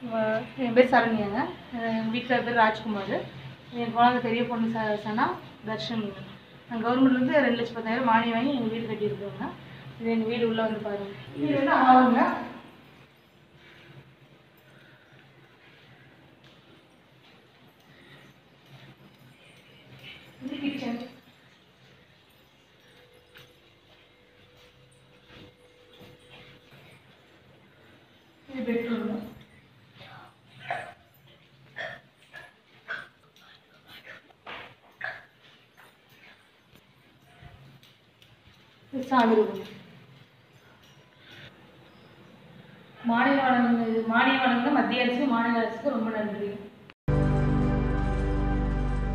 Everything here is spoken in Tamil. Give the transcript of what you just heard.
என் பேர் சரண்யாங்க. எங்கள் வீட்டில் பேர் ராஜ்குமார். என் குழந்தை பெரிய பொண்ணு சனா தர்ஷன். நான் கவர்மெண்ட்லேருந்து 2,10,000 மானியம் வாங்கி எங்கள் வீடு கட்டியிருக்கோங்க. இது எங்கள் வீடு உள்ளே வந்து பாருங்கள். இது வந்து ஆகுங்க. இது கிச்சன். இது பெட்ரூம். இது சாமி ரூம். மானியம் வழங்குங்க மத்திய அரசு மாநில அரசுக்கு ரொம்ப நன்றி.